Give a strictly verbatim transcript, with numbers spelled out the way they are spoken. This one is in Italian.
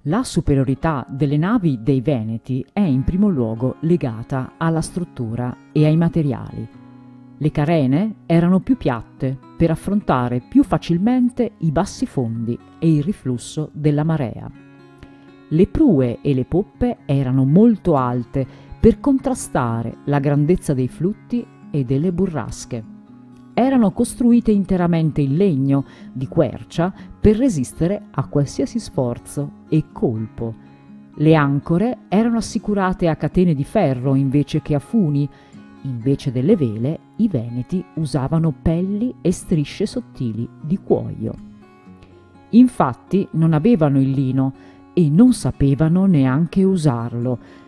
La superiorità delle navi dei Veneti è in primo luogo legata alla struttura e ai materiali. Le carene erano più piatte per affrontare più facilmente i bassi fondi e il riflusso della marea. Le prue e le poppe erano molto alte per contrastare la grandezza dei flutti e delle burrasche. Erano costruite interamente in legno di quercia per resistere a qualsiasi sforzo e colpo. Le ancore erano assicurate a catene di ferro invece che a funi. Invece delle vele, i veneti usavano pelli e strisce sottili di cuoio. Infatti non avevano il lino e non sapevano neanche usarlo.